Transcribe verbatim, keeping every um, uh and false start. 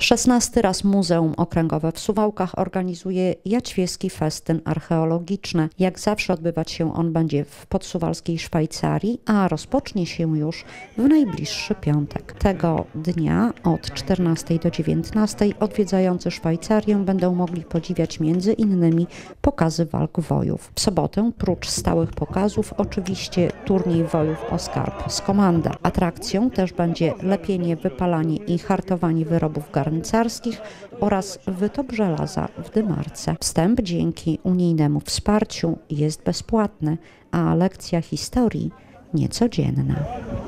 szesnasty raz Muzeum Okręgowe w Suwałkach organizuje Jaćwieski Festyn Archeologiczny. Jak zawsze odbywać się on będzie w podsuwalskiej Szwajcarii, a rozpocznie się już w najbliższy piątek. Tego dnia od czternastej do dziewiętnastej odwiedzający Szwajcarię będą mogli podziwiać między innymi pokazy walk wojów. W sobotę, prócz stałych pokazów, oczywiście turniej wojów o skarb z komanda. Atrakcją też będzie lepienie, wypalanie i hartowanie wyrobów garncarskich oraz wytop żelaza w Dymarce. Wstęp dzięki unijnemu wsparciu jest bezpłatny, a lekcja historii niecodzienna.